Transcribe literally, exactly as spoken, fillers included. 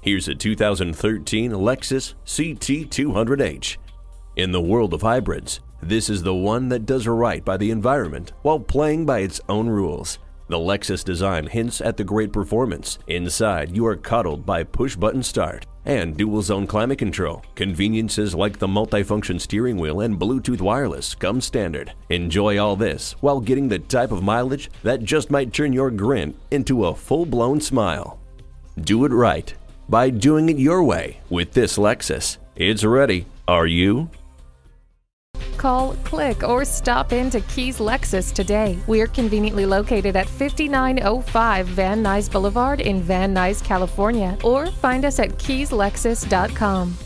Here's a two thousand thirteen Lexus C T two hundred H. In the world of hybrids, this is the one that does right by the environment while playing by its own rules. The Lexus design hints at the great performance. Inside, you are cuddled by push-button start and dual-zone climate control. Conveniences like the multifunction steering wheel and Bluetooth wireless come standard. Enjoy all this while getting the type of mileage that just might turn your grin into a full-blown smile. Do it right by doing it your way with this Lexus. It's ready. Are you? Call, click, or stop in to Keys Lexus today. We're conveniently located at fifty-nine oh five Van Nuys Boulevard in Van Nuys, California, or find us at keys lexus dot com.